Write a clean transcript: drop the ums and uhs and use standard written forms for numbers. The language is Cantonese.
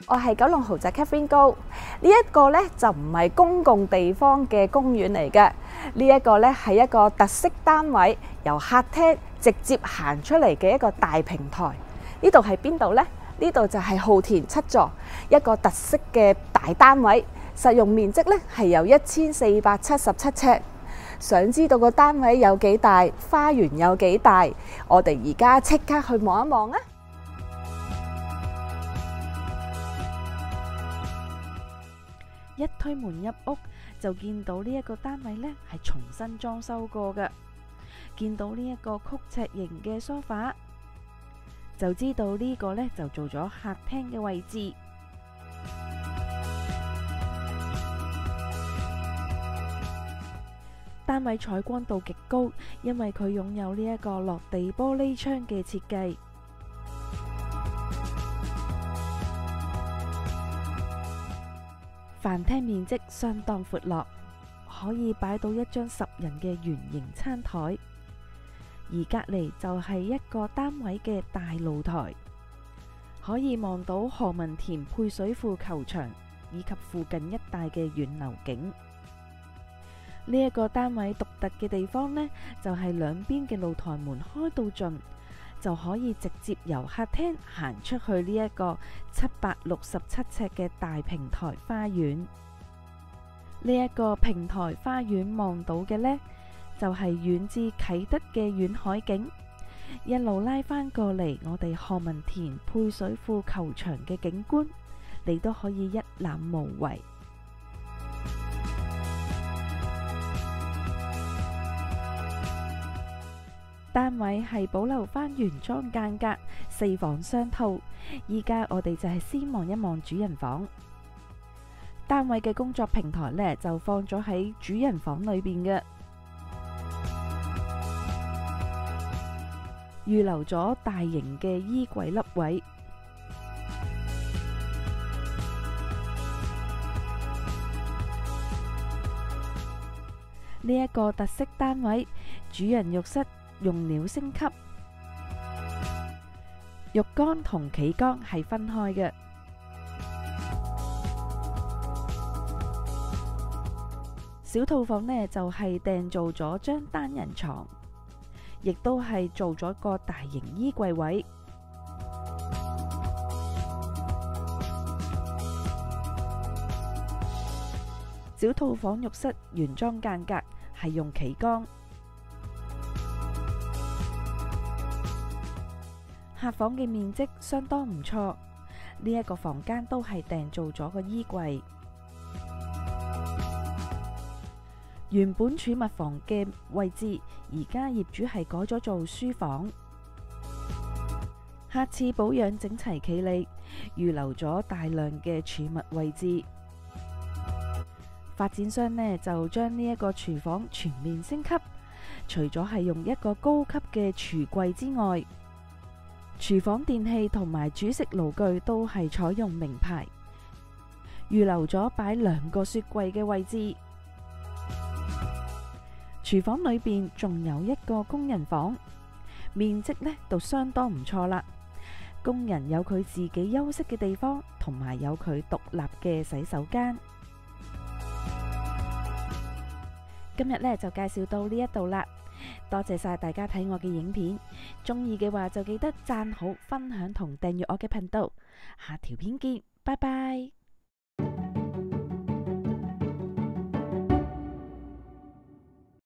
我係九龍豪宅 Catherine 高。呢一個呢就唔係公共地方嘅公園嚟嘅，呢一個呢係一個特色單位，由客廳直接行出嚟嘅一個大平台。呢度係邊度呢？呢度就係浩田7座，一個特色嘅大單位，實用面積呢係有1477尺。想知道個單位有幾大，花園有幾大？我哋而家即刻去望一望啊！ 一推門入屋就見到呢一個單位呢係重新裝修過嘅，見到呢一個曲尺型嘅梳化，就知道呢個呢就做咗客廳嘅位置。單位採光度極高，因為佢擁有呢一個落地玻璃窗嘅設計。飯廳面積相當闊落，可以擺到一張10人嘅圓形餐台，而隔籬就係一個單位嘅大露台，可以望到何文田配水庫球場以及附近一帶嘅遠流景。呢一個單位獨特嘅地方呢，就係兩邊嘅露台門開到盡，就可以直接由客廳行出去呢一個767尺嘅大平台花園。呢一個平台花園望到嘅呢，就係遠至啟德嘅遠海景，一路拉返過嚟我哋何文田配水庫球場嘅景觀，你都可以一覽無遺。單位係保留返原裝間隔，4房雙套。依家我哋就係先望一望主人房。單位嘅工作平台呢，就放咗喺主人房裏邊嘅，預留咗大型嘅衣櫃凹位。呢一個特色單位，主人浴室用料升級，浴缸同企缸係分開嘅。小套房呢，就係訂做咗張單人床，亦都係做咗個大型衣櫃位。小套房浴室原裝間隔係用企缸。客房嘅面積相當唔錯，呢一個房間都係訂做咗個衣櫃。原本儲物房嘅位置，而家業主係改咗做書房。客廁保養整齊企理，預留咗大量嘅儲物位置。發展商呢就將呢一個廚房全面升級，除咗係用一個高級嘅櫥櫃之外，廚房電器同埋煮食爐具都係採用名牌，預留咗擺2個雪櫃嘅位置。廚房裏邊仲有一個工人房，面積呢都相當唔錯啦。工人有佢自己休息嘅地方，同埋有佢獨立嘅洗手間。今日呢就介紹到呢一度啦。多謝晒大家睇我嘅影片，中意嘅話就記得讚好、分享同訂閱我嘅頻道。下條片見，拜拜。